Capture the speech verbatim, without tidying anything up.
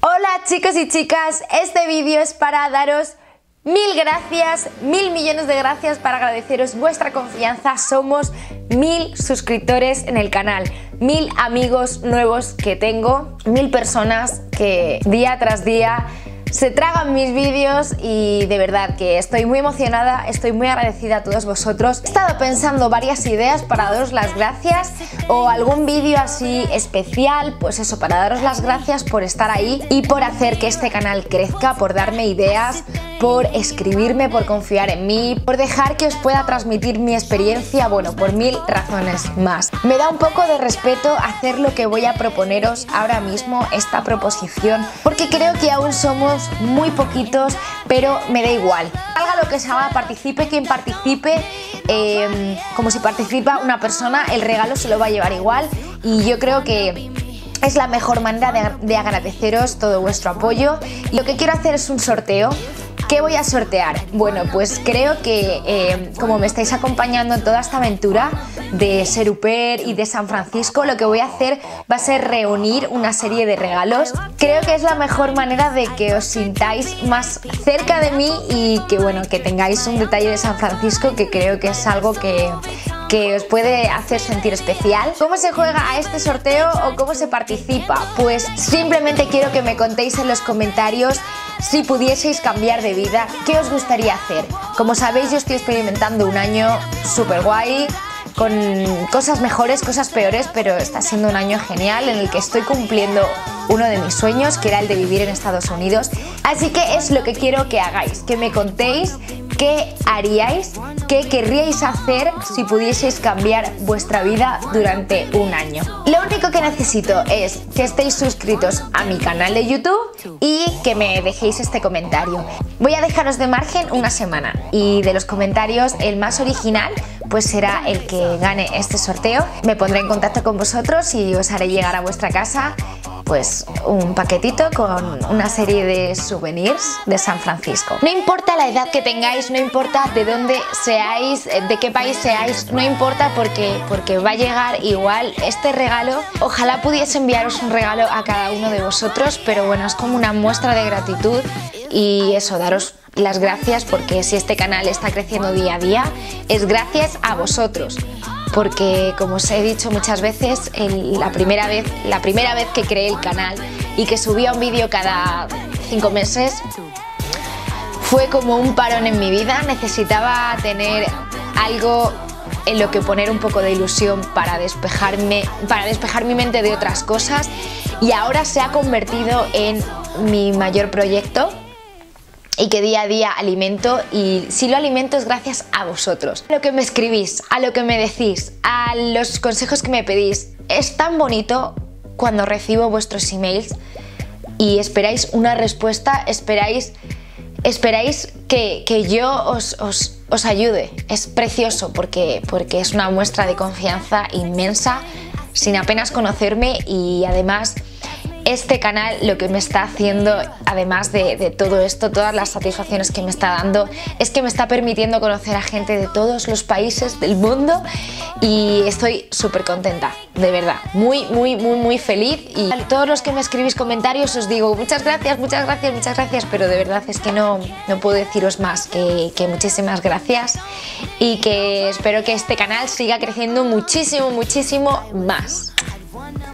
Hola chicos y chicas, este vídeo es para daros mil gracias, mil millones de gracias, para agradeceros vuestra confianza. Somos mil suscriptores en el canal, mil amigos nuevos que tengo, mil personas que día tras día se tragan mis vídeos y de verdad que estoy muy emocionada, estoy muy agradecida a todos vosotros. He estado pensando varias ideas para daros las gracias o algún vídeo así especial, pues eso, para daros las gracias por estar ahí y por hacer que este canal crezca, por darme ideas, por escribirme, por confiar en mí, por dejar que os pueda transmitir mi experiencia, bueno, por mil razones más. Me da un poco de respeto hacer lo que voy a proponeros ahora mismo, esta proposición, porque creo que aún somos muy poquitos, pero me da igual. Salga lo que salga, participe quien participe, eh, como si participa una persona, el regalo se lo va a llevar igual y yo creo que es la mejor manera de, de agradeceros todo vuestro apoyo. Y lo que quiero hacer es un sorteo. ¿Qué voy a sortear? Bueno, pues creo que eh, como me estáis acompañando en toda esta aventura de Seruper y de San Francisco, lo que voy a hacer va a ser reunir una serie de regalos. Creo que es la mejor manera de que os sintáis más cerca de mí y que, bueno, que tengáis un detalle de San Francisco, que creo que es algo que, que os puede hacer sentir especial. ¿Cómo se juega a este sorteo o cómo se participa? Pues simplemente quiero que me contéis en los comentarios si pudieseis cambiar de vida, ¿qué os gustaría hacer? Como sabéis, yo estoy experimentando un año súper guay, con cosas mejores, cosas peores, pero está siendo un año genial en el que estoy cumpliendo uno de mis sueños, que era el de vivir en Estados Unidos. Así que es lo que quiero que hagáis, que me contéis qué haríais, qué querríais hacer si pudieseis cambiar vuestra vida durante un año. Lo único que necesito es que estéis suscritos a mi canal de YouTube y que me dejéis este comentario. Voy a dejaros de margen una semana y de los comentarios el más original pues será el que gane este sorteo. Me pondré en contacto con vosotros y os haré llegar a vuestra casa pues un paquetito con una serie de souvenirs de San Francisco. No importa la edad que tengáis, no importa de dónde seáis, de qué país seáis, no importa porque, porque va a llegar igual este regalo. Ojalá pudiese enviaros un regalo a cada uno de vosotros, pero bueno, es como una muestra de gratitud y eso, daros las gracias porque si este canal está creciendo día a día es gracias a vosotros. Porque como os he dicho muchas veces, el, la, primera vez, la primera vez que creé el canal y que subía un vídeo cada cinco meses fue como un parón en mi vida. Necesitaba tener algo en lo que poner un poco de ilusión para despejarme, para despejar mi mente de otras cosas, y ahora se ha convertido en mi mayor proyecto y que día a día alimento, y si lo alimento es gracias a vosotros. A lo que me escribís, a lo que me decís, a los consejos que me pedís. Es tan bonito cuando recibo vuestros emails y esperáis una respuesta, esperáis, esperáis que, que yo os, os, os ayude. Es precioso porque, porque es una muestra de confianza inmensa sin apenas conocerme, y además este canal lo que me está haciendo, además de, de todo esto, todas las satisfacciones que me está dando, es que me está permitiendo conocer a gente de todos los países del mundo y estoy súper contenta, de verdad, muy, muy, muy, muy feliz. Y a todos los que me escribís comentarios os digo muchas gracias, muchas gracias, muchas gracias, pero de verdad es que no, no puedo deciros más que, que muchísimas gracias y que espero que este canal siga creciendo muchísimo, muchísimo más.